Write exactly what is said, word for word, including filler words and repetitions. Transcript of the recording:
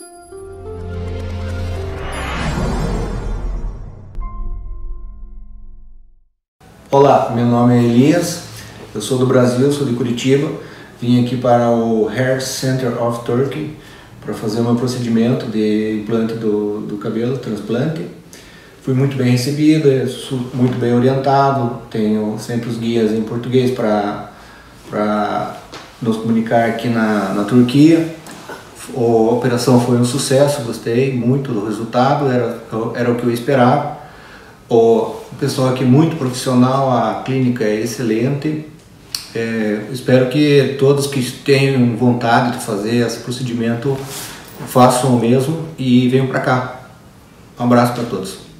Olá, meu nome é Elias, eu sou do Brasil, sou de Curitiba. Vim aqui para o Hair Center of Turkey para fazer um procedimento de implante do, do cabelo, transplante. Fui muito bem recebido, muito bem orientado, tenho sempre os guias em português para para nos comunicar aqui na, na Turquia. A operação foi um sucesso, gostei muito do resultado, era, era o que eu esperava. O pessoal aqui é muito profissional, a clínica é excelente. É, espero que todos que tenham vontade de fazer esse procedimento façam o mesmo e venham para cá. Um abraço para todos.